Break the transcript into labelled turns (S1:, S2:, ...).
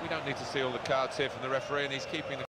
S1: don't need to see all the cards here from the referee, and he's keeping the